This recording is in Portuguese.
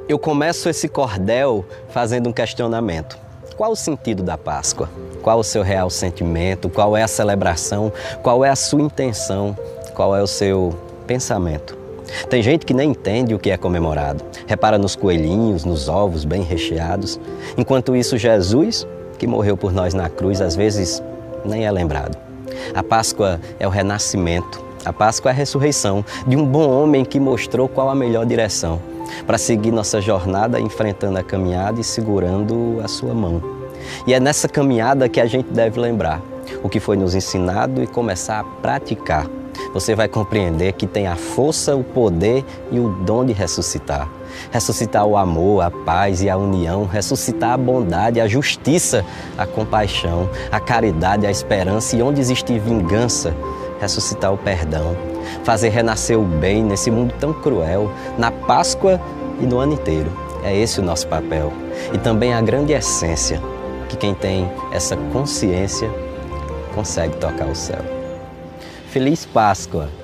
Eu começo esse cordel fazendo um questionamento. Qual o sentido da Páscoa? Qual o seu real sentimento? Qual é a celebração? Qual é a sua intenção? Qual é o seu pensamento? Tem gente que nem entende o que é comemorado. Repara nos coelhinhos, nos ovos bem recheados. Enquanto isso, Jesus, que morreu por nós na cruz, às vezes nem é lembrado. A Páscoa é o renascimento. A Páscoa é a ressurreição de um bom homem que mostrou qual a melhor direção para seguir nossa jornada enfrentando a caminhada e segurando a sua mão. E é nessa caminhada que a gente deve lembrar o que foi nos ensinado e começar a praticar. Você vai compreender que tem a força, o poder e o dom de ressuscitar. Ressuscitar o amor, a paz e a união, ressuscitar a bondade, a justiça, a compaixão, a caridade, a esperança e onde existir vingança, ressuscitar o perdão, fazer renascer o bem nesse mundo tão cruel, na Páscoa e no ano inteiro. É esse o nosso papel. E também a grande essência, que quem tem essa consciência consegue tocar o céu. Feliz Páscoa!